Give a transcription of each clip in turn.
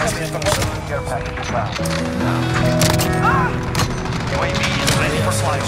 Care package inbound. UAV is ready for flight.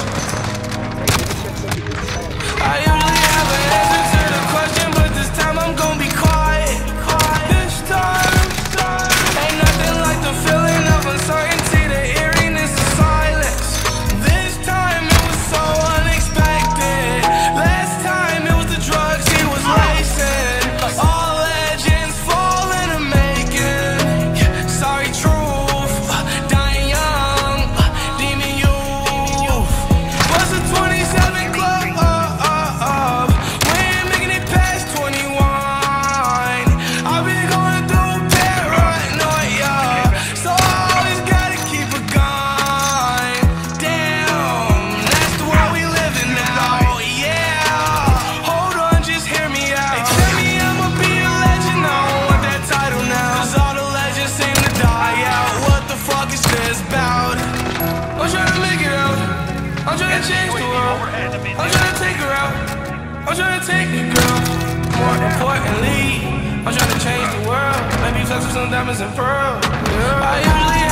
I usually have an answer to the question, but this time I'm gonna be quiet. This time, ain't nothing like the feeling of uncertainty, the eeriness of silence. This time it was so unexpected. Last time it was the drugs he was lacing. All legends fall in the making. Sorry, truth, dying young, demon youth. What's a 27 club? We ain't making it past 21. I've been going through paranoia, so I always gotta keep a gun. Damn, that's the world we live in now. Yeah, hold on, just hear me out. They tell me I'ma be a legend, I don't want that title now, 'cause all the legends seem to die out. What the fuck is this about? I'm trying to make it out. I'm trying to change the world. I'm trying to take her out. I'm trying to take the girl. More importantly, I'm trying to change the world. Maybe flex with some diamonds and pearls. I usually